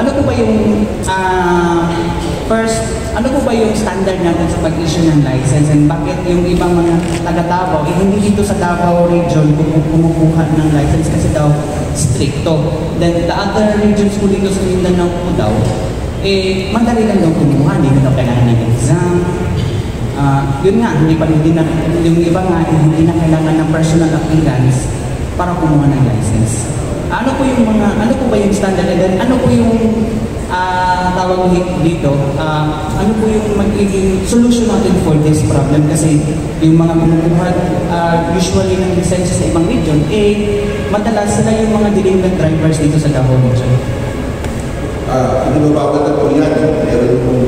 ano po ba yung first, ano po ba yung standard natin sa pag-issue ng license, and bakit yung ibang mga taga-Davao, hindi dito sa Davao region kumukuha ng license kasi daw stricto. Then the other regions po dito sa Mindanao po daw, madali lang daw kumuha, hindi na daw kailangan ng exam. Yun nga, yung iba nga, hindi na kailangan ng personal appearance para kumuha ng license. Ano po ba yung standard, and then ano po yung tawag dito, ano po yung magiging solution natin for this problem? Kasi yung mga kumukuha usually ng lisensya sa ibang region, madalas sila yung mga delinquent drivers dito sa Davao region. Pinababad na po yan. Meron pong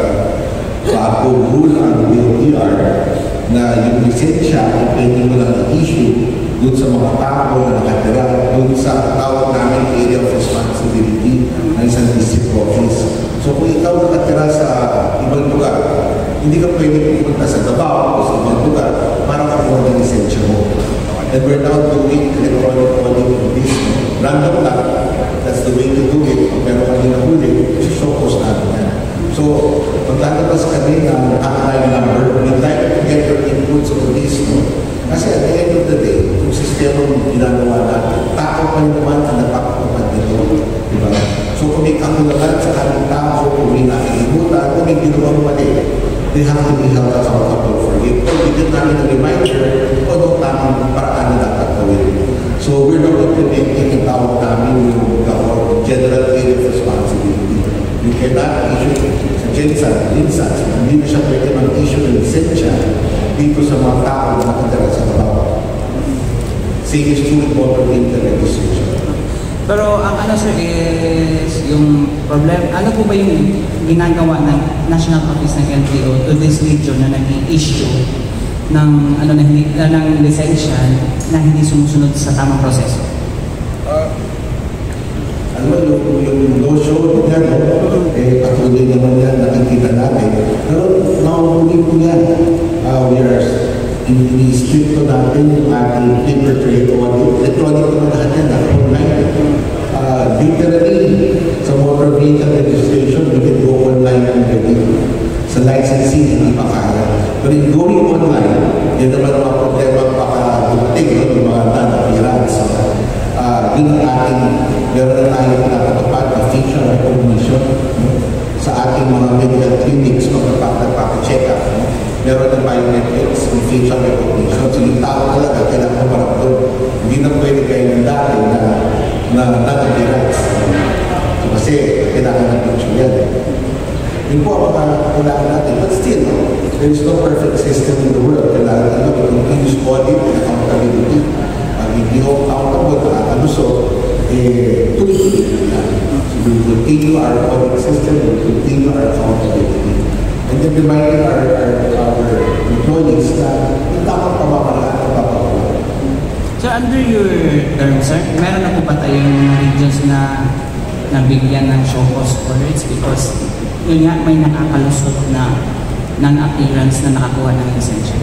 bagong rule ang BOTR na yung lisensya pwede mo lang i-issue doon sa mga tao na nakatira doon sa tawag namin area of responsibility ng isang district office. So kung ikaw nakatira sa ibang lugar, hindi ka pwede pumunta sa Davao o sa ibang lugar para kakuha ng lisensya mo. And we're now doing electronic audit of this. Random lang. That's the way to do it. Pero kami nahuli, show cause natin yan. So, maglalabas kami ng hotline number. We'd like to get your inputs on this. Kasi at the end of the day, yung sistema yung ginagawa natin, tao pa naman ang napakapapad nito. Diba? So, kung may kakulagan sa aming tao, kung may nakikigutan, kung may ginawang mali, they have to be held accountable for it. Or bigyan namin ng reminder o doon tamang paraan na dapat gawin. So, we're not implementing yung tawag namin yung general area of responsibility. You cannot issue sa GenSat, hindi na siya pwede mag-issue ng lisensya dito sa mga tao na nakatira sa Davao. Same is true with motor vehicle registration. Pero ang ano sir is yung problem, ano po ba yung ginagawa ng National Office ng LTO to this region na nag-issue ng ng lisensya na hindi sumusunod sa tamang proseso? Yung no-show niya, patuloy naman yan, nakikita natin. Pero nakahuli po yan. We are ini-stricto natin yung ating paper trail audit. Electronic naman lahat yan, online. Literally, sa motor vehicle registration, we can go online and review. Sa licensing, hindi pa kaya. But in going online, yan naman ang mga problema pagka-dumating, yung mga non-appearance. Yun ang ating, meron na tayo nakatupad na facial recognition sa ating mga medical clinics kung nagpapacheck up. Meron na biometrics and facial recognition. So yung tao talaga, kailangan marap doon. Hindi na pwede kayo ng dati na non-appearance. So kasi kailangan ng picture yan. Yun po ang kailangan natin. But still, there is no perfect system in the world. Kailangan natin continuous audit and accountability. Hindi ko accountable na tuloy-tuloy na. So we will continue our audit system, we will continue our accountability. And then reminding our employees na yung tamang pamamaraan ang papagawa. So under your term, sir, meron na po ba tayong regions na nabigyan ng show cause orders because yun nga may nakakalusot na non-appearance na nakakuha ng lisensya?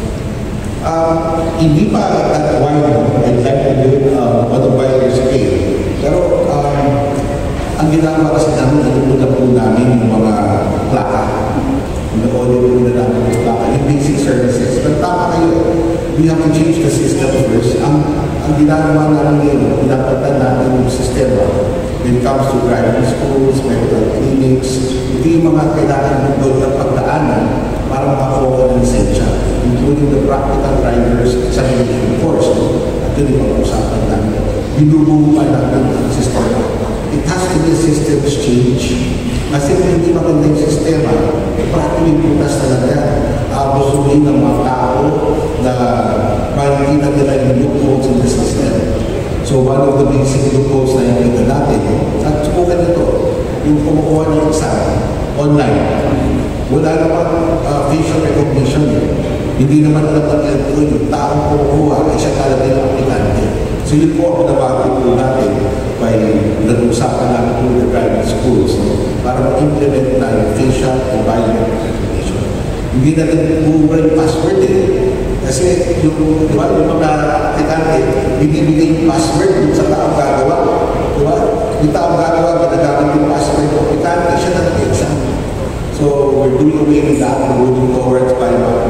Hindi pa at wide, I'd like to do it on a wider scale. Pero ang ginagawa kasi namin, inuuna po namin yung mga plaka. Ino-audit po na namin yung plaka, yung basic services. Pero tama kayo, we have to change the system first. Ang ginagawa namin ngayon, pinapatan natin yung sistema when it comes to driving schools, medical clinics. Ito yung mga kailangan doon ng pagdaanan para makakuha ng lisensya, including the practical drivers examination course. At yun yung pag-usapan namin. Binubuhan namin ang sistema. It has to be a systems change. Kasi kung hindi maganda yung sistema, practically putas talaga. Abusuhin ng mga tao na makikita nila yung loopholes in the system. So one of the basic loopholes na nakikita natin, at subukan nito, yung kumukuha ng exam online. Wala naman facial recognition. Hindi naman alam ng LTO yung taong kumukuha ay siya talaga yung aplikante. So yun po ang nabago po natin by nag-usapan natin po the driving schools para ma-implement na yung facial and biometric recognition. Hindi natin bubura yung password Kasi yung, di ba, yung mga aplikante, binibigay yung password sa taong gagawa. Di ba? Yung taong gagawa, ginagamit yung password with that, we're moving towards final